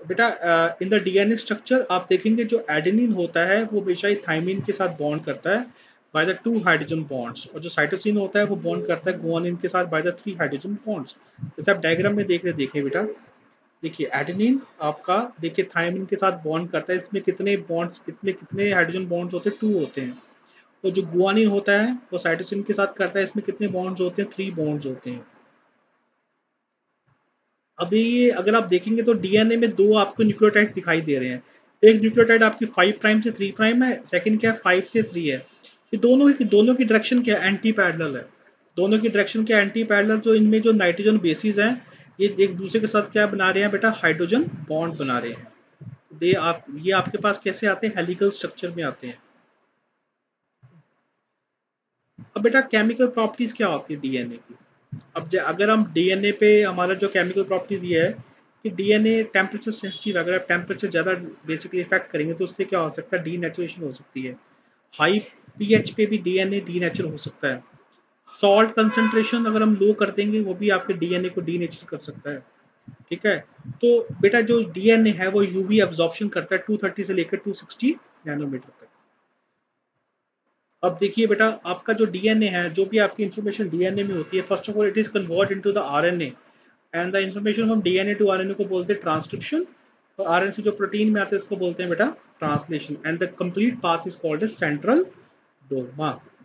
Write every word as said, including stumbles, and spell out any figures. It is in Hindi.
बेटा इन द डीएनए स्ट्रक्चर आप देखेंगे जो एडेनिन होता है वो हमेशा ही थाइमिन के साथ बॉन्ड करता है by the two hydrogen bonds, और जो साइटोसिन होता है वो बॉन्ड करता है गुआनिन के साथ by the three hydrogen bonds. जैसे आप डायग्राम में देख रहे देखिए बेटा, देखिए एडेनिन आपका देखिए थाइमिन के साथ बॉन्ड करता है, इसमें कितने बॉन्ड्स कितने कितने हाइड्रोजन बॉन्ड्स होते हैं, टू होते हैं। तो जो गुआनिन होता है वो साइटोसिन के साथ करता है, इसमें कितने बॉन्ड्स होते हैं, थ्री बॉन्ड्स होते हैं। अभी ये अगर आप देखेंगे तो डीएनए में दो आपको न्यूक्लियोटाइड दिखाई दे रहे हैं। एक न्यूक्लियोटाइड आपकी फाइव प्राइम से थ्री प्राइम है, सेकंड क्या है फाइव से थ्री है। ये दोनों की दोनों की डायरेक्शन क्या है, एंटी पैरेलल है। दोनों की डायरेक्शन क्या एंटी पैरेलल, जो इनमें जो नाइट्रोजन बेसिस हैं ये एक दूसरे के साथ क्या बना रहे हैं बेटा, हाइड्रोजन बॉन्ड बना रहे हैं। ये आप ये आपके पास कैसे आते हैं, हेलिकल स्ट्रक्चर में आते हैं। अब बेटा केमिकल प्रॉपर्टीज क्या होती है डीएनए की। अब ज- अगर हम डीएनए पे हमारा जो केमिकल प्रॉपर्टीज ये है कि डीएनए टेम्परेचर सेंसिटिव, अगर आप टेम्परेचर ज़्यादा बेसिकली इफेक्ट करेंगे तो उससे क्या हो सकता है, डीनेचुरेशन हो सकती है। हाई पीएच पे भी डीएनए डीनेचर हो सकता है। सॉल्ट कंसंट्रेशन अगर हम लो कर देंगे वो भी आपके डीएनए को डीनेचर कर सकता है। ठीक है। तो बेटा जो डीएनए है वो यूवी एब्जॉर्प्शन करता है टू थर्टी से लेकर टू सिक्सटी नैनोमीटर तक। अब देखिए बेटा आपका जो डीएनए है, जो भी आपकी इंफॉर्मेशन डीएनए में होती है, first of all it is convert into the RNA, and the information from DNA to RNA को बोलते हैं ट्रांसक्रिप्शन, और आरएनए से जो प्रोटीन में आते हैं इसको बोलते हैं बेटा translation, and the complete path is called as central dogma.